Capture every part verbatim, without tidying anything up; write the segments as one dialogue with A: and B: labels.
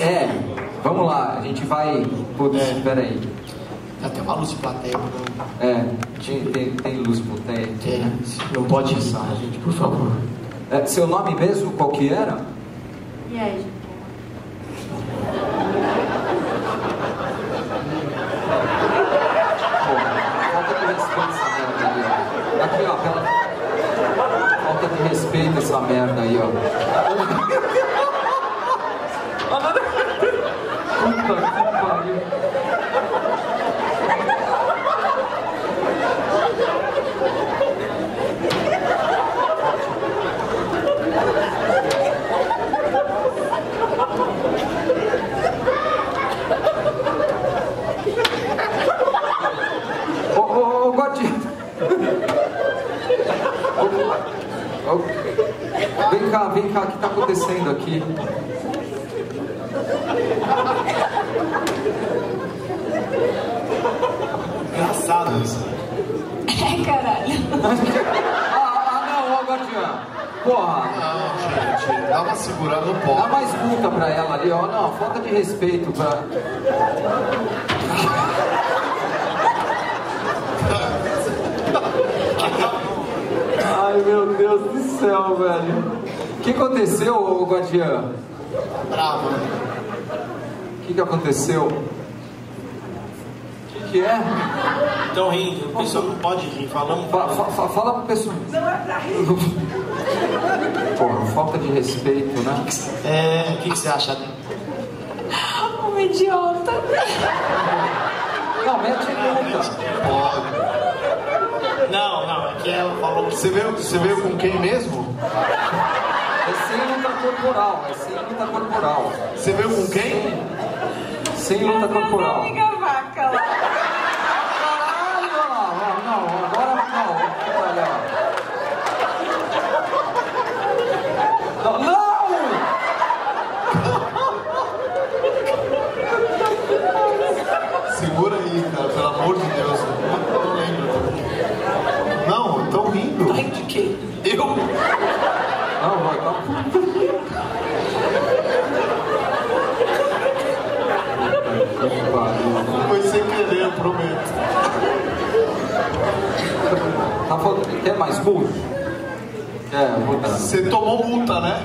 A: É, vamos lá, a gente vai... Putz,
B: É.
A: peraí.
B: Até uma luz de plateia. Não,
A: É, tem, tem, tem luz plateia?
B: tem, não pode risar, gente, por favor.
A: É, seu nome mesmo, qual que era?
C: E aí?
A: Falta de respeito essa merda aí, ó. Aqui, ó, pela... Falta de respeito essa merda aí, ó. Puta que pariu. Ô, ô, ô, Godinho. Ô, ô, Vem cá, vem cá, o que tá acontecendo aqui?
B: Engraçado isso.
C: É, caralho.
A: Ah, ah, não, ô, Godinho. Porra.
B: Não, gente, dá uma segurada no
A: Dá
B: pó.
A: mais multa pra ela ali, ó. Não, falta de respeito pra... Ai, meu Deus do céu, velho. O que aconteceu, ô Guadian?
B: Bravo, né?
A: O que que aconteceu? O que que é?
B: Estão rindo, o pessoal não pode rir, falamos.
A: Fa fa fa fala pro pessoal. Não é pra rir. Porra, falta de respeito, né?
B: É, o que, que você acha?
C: Um idiota.
A: Não, mete multa.
B: Pode. Não, não, é que ela falou que... Você veio, você veio com quem mesmo?
A: É sem luta corporal, é sem luta corporal.
B: Você veio com quem?
A: Sem luta corporal.
C: Amiga vaca lá.
A: Caralho, não, não, agora não. Olha. Não, não!
B: Segura aí, cara, pelo amor de Deus. Eu não lembro. Não, estão rindo. Tá rindo de quê? Eu?
A: Não, vai, tá.
B: Foi sem querer, eu prometo.
A: Tá falando, quer mais multa? Quer multa?
B: Você tomou multa, né?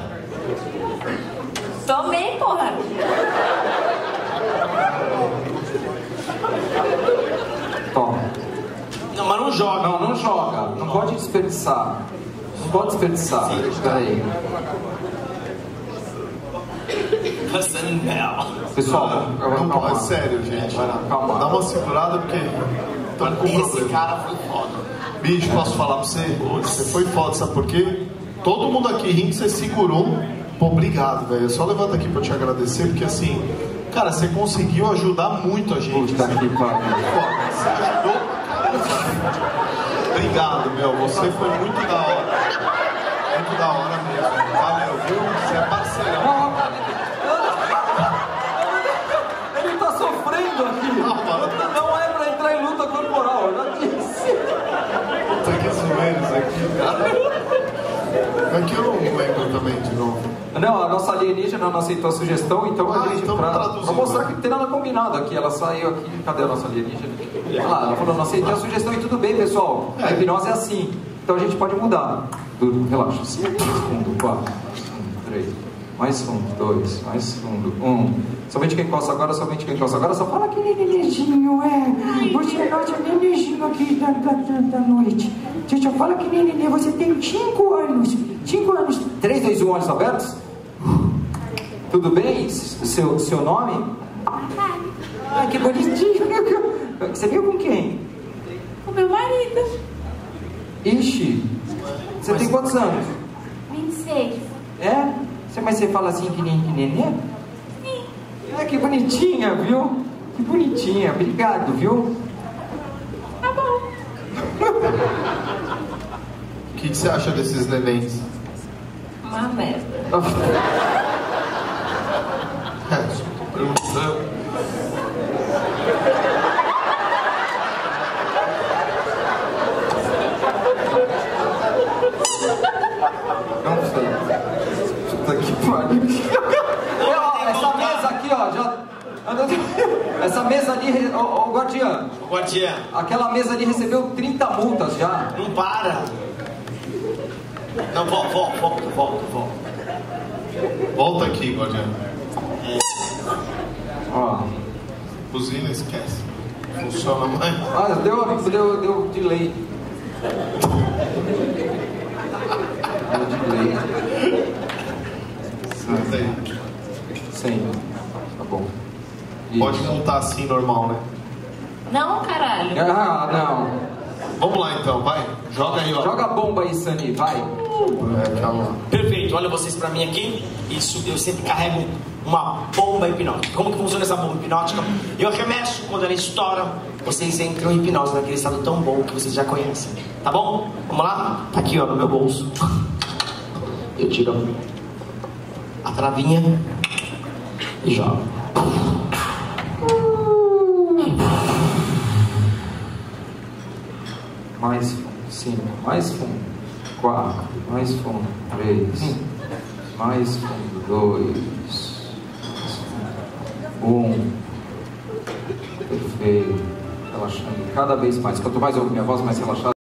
C: Tomei, porra.
A: Toma.
B: Não, mas não joga.
A: Não, não joga. Não pode desperdiçar. Não pode desperdiçar. Peraí. Pessoal,
B: Não, não
A: calma.
B: pode, é sério, gente.
A: Calma.
B: Dá uma segurada porque tô com
D: Esse
B: problema.
D: cara foi foda.
B: Bicho, posso falar pra você? Você foi foda, sabe por quê? Todo mundo aqui rindo, você segurou. Pô, obrigado, velho. Eu só levanto aqui pra te agradecer, porque assim, cara, você conseguiu ajudar muito a gente.
A: Puta que pariu.
B: Foda, você ajudou pra caramba. Obrigado, meu. Você foi muito da hora. Muito da hora mesmo. Valeu, viu? Você é parceirão.
A: Ele tá sofrendo aqui. Não é pra entrar em luta corporal, eu já disse.
B: Puta que zoeiro isso aqui, cara. Aqui eu não lembro também de novo.
A: Não, a nossa alienígena não aceitou a sugestão, então
B: Ah,
A: a gente,
B: então
A: pra,
B: traduzir,
A: pra mostrar
B: né?
A: que não tem nada combinado aqui, ela saiu aqui, cadê a nossa alienígena? Olha lá, ela falou, não aceitei a sugestão e tudo bem, pessoal, a hipnose é assim, então a gente pode mudar. Tudo, relaxa, cinco, fundo, quatro, um, três, mais fundo, dois, mais fundo, um. Somente quem encosta agora, somente quem encosta agora, só fala que nenenzinho, é, você é nosso nenenzinho aqui da, da, da, da noite. Você só fala que nenenê, você tem cinco anos, cinco anos, três, dois, um, olhos abertos? Tudo bem? Seu, seu nome? Ai, que bonitinho. Você veio com quem?
C: Com meu marido.
A: Ixi, você tem quantos anos?
C: vinte e seis.
A: É? Você, mas você fala assim que nem que nenê?
C: Sim.
A: Ah, que bonitinha, viu? Que bonitinha, obrigado, viu?
C: Tá bom.
B: O que, que você acha desses nenéns?
C: Uma merda.
B: É, só tô perguntando.
A: Não sei. Puta que pariu. Ó, essa mesa aqui, ó, essa mesa ali, ô, ô guardiã,
D: O guardiã,
A: aquela mesa ali recebeu trinta multas já.
D: não para. Não, volta, volta, volta, volta, volta.
B: Volta aqui, guardiã.
A: Ó.
B: Buzina, esquece. Funciona mais.
A: Ah, deu, deu, deu delay. Deu delay.
B: Senta aí.
A: Sim, tá bom. Isso.
B: Pode montar assim, normal, né?
C: Não, caralho.
A: Ah, não.
B: Vamos lá então, vai. Joga aí, ó.
A: Joga a bomba aí, Sani, vai.
B: É, calma.
D: Perfeito, olha vocês pra mim aqui. Isso, eu sempre carrego uma bomba hipnótica. Como que funciona essa bomba hipnótica? Eu arremesso, quando ela estoura, vocês entram em hipnose, naquele estado tão bom que vocês já conhecem. Tá bom? Vamos lá? Tá aqui, ó, no meu bolso. Eu tiro a travinha e jogo.
A: Mais fundo, cinco, mais fundo, quatro, mais fundo, três, mais fundo, dois, um. Perfeito. Relaxando cada vez mais. Quanto mais eu ouvir minha voz, mais relaxado.